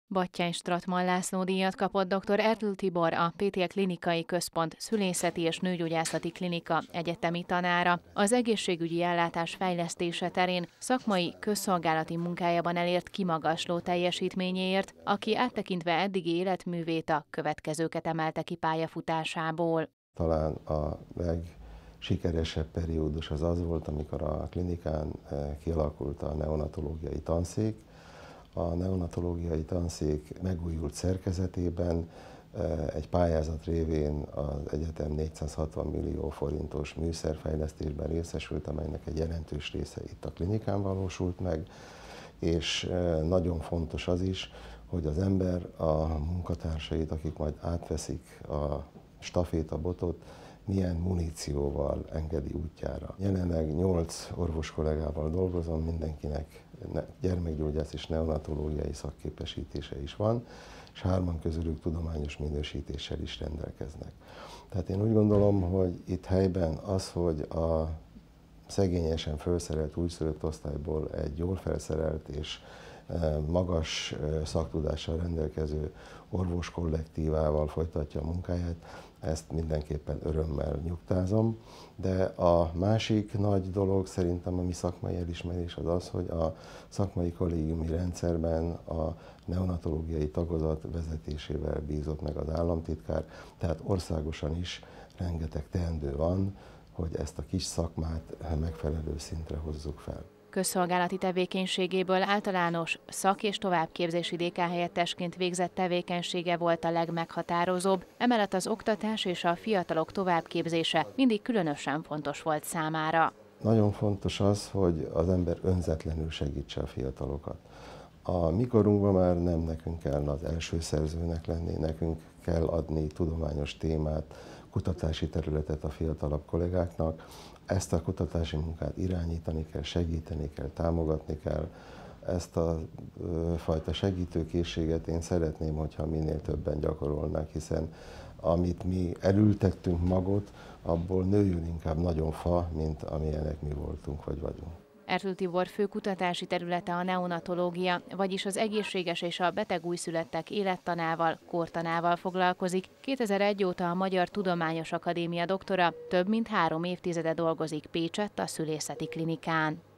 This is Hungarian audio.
Batthyány Strattmann László díjat kapott dr. Ertl Tibor, a PTL Klinikai Központ Szülészeti és Nőgyógyászati Klinika egyetemi tanára. Az egészségügyi ellátás fejlesztése terén szakmai, közszolgálati munkájában elért kimagasló teljesítményéért, aki áttekintve eddigi életművét a következőket emelte ki pályafutásából. Talán a legsikeresebb periódus az volt, amikor a klinikán kialakult a neonatológiai tanszék. A neonatológiai tanszék megújult szerkezetében egy pályázat révén az egyetem 460 millió forintos műszerfejlesztésben részesült, amelynek egy jelentős része itt a klinikán valósult meg, és nagyon fontos az is, hogy az ember a munkatársait, akik majd átveszik a stafétabotot, milyen munícióval engedi útjára. Jelenleg 8 orvos kollégával dolgozom, mindenkinek gyermekgyógyász és neonatológiai szakképesítése is van, és 3 közülük tudományos minősítéssel is rendelkeznek. Tehát én úgy gondolom, hogy itt helyben az, hogy a szegényesen felszerelt újszülött osztályból egy jól felszerelt és magas szaktudással rendelkező orvos kollektívával folytatja a munkáját, ezt mindenképpen örömmel nyugtázom. De a másik nagy dolog szerintem a mi szakmai elismerés az, hogy a szakmai kollégiumi rendszerben a neonatológiai tagozat vezetésével bízott meg az államtitkár, tehát országosan is rengeteg teendő van, hogy ezt a kis szakmát megfelelő szintre hozzuk fel. Közszolgálati tevékenységéből általános szak- és továbbképzési DK-helyettesként végzett tevékenysége volt a legmeghatározóbb, emellett az oktatás és a fiatalok továbbképzése mindig különösen fontos volt számára. Nagyon fontos az, hogy az ember önzetlenül segítse a fiatalokat. A mi korunkban már nem nekünk kell az első szerzőnek lenni, nekünk kell adni tudományos témát, kutatási területet a fiatalabb kollégáknak. Ezt a kutatási munkát irányítani kell, segíteni kell, támogatni kell. Ezt a fajta segítőkészséget én szeretném, hogyha minél többen gyakorolnák, hiszen amit mi elültettünk magot, abból nőjön inkább nagyon fa, mint amilyenek mi voltunk vagy vagyunk. Ertl Tibor fő kutatási területe a neonatológia, vagyis az egészséges és a beteg újszülöttek élettanával, kortanával foglalkozik. 2001 óta a Magyar Tudományos Akadémia doktora, több mint 3 évtizede dolgozik Pécsett a szülészeti klinikán.